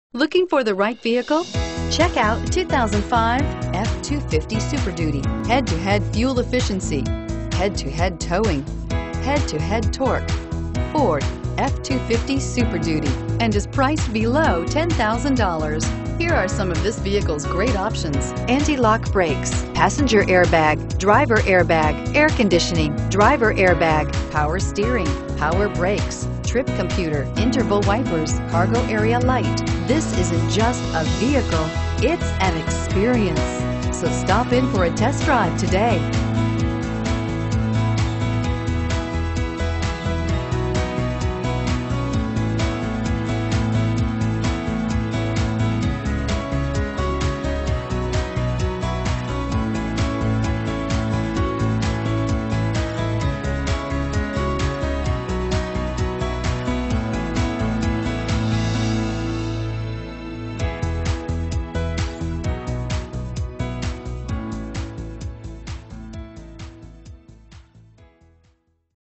Looking for the right vehicle? Check out 2005 F-250 Super Duty. Head-to-head fuel efficiency, head-to-head towing, head-to-head torque. Ford F-250 Super Duty, and is priced below $10,000. Here are some of this vehicle's great options: anti-lock brakes, passenger airbag, driver airbag, air conditioning, driver airbag, power steering, power brakes, trip computer, interval wipers, cargo area light. This isn't just a vehicle, it's an experience. So stop in for a test drive today.